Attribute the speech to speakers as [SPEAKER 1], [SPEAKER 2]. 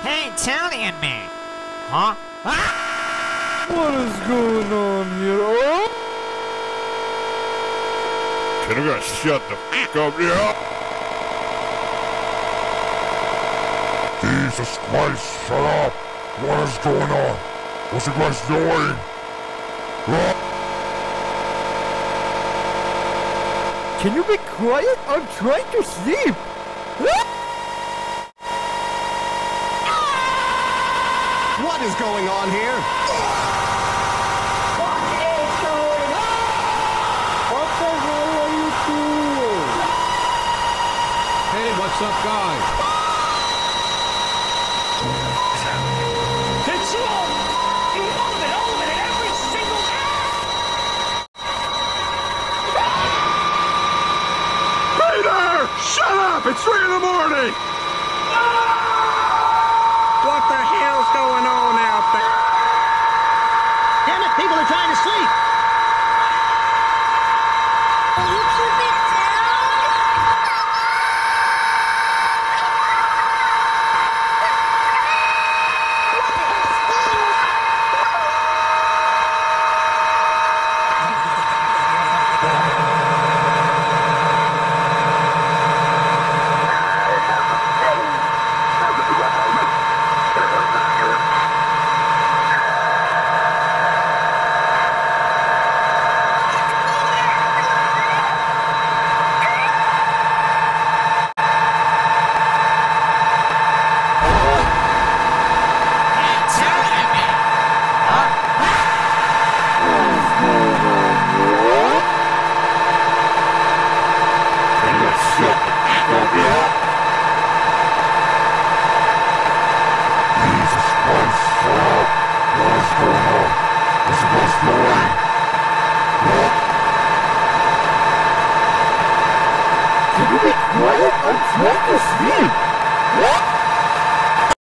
[SPEAKER 1] Hey, Italian man! Huh? Ah!
[SPEAKER 2] What is going on here? Oh!
[SPEAKER 3] Can you guys shut the f*** up here?
[SPEAKER 4] Jesus Christ, shut up! What is going on? What's you guys doing?
[SPEAKER 2] Can you be quiet? I'm trying to sleep!
[SPEAKER 5] What is going on here?
[SPEAKER 2] What the hell are you doing?
[SPEAKER 5] Hey, what's up, guys?
[SPEAKER 6] Control! Eliminate every single
[SPEAKER 3] Hey there! Shut up! It's 3 in the morning!
[SPEAKER 6] What the hell's going on out there? Damn it, people are trying to sleep!
[SPEAKER 7] Will you keep it
[SPEAKER 2] Can you be quiet? I'm trying to sleep! What?